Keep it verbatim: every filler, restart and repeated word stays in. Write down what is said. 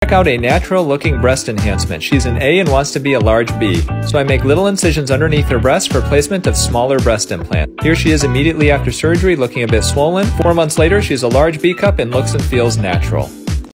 check out a natural looking breast enhancement. She's an A and wants to be a large B. So I make little incisions underneath her breast for placement of smaller breast implant. Here she is immediately after surgery, looking a bit swollen. Four months later, she's a large B cup and looks and feels natural.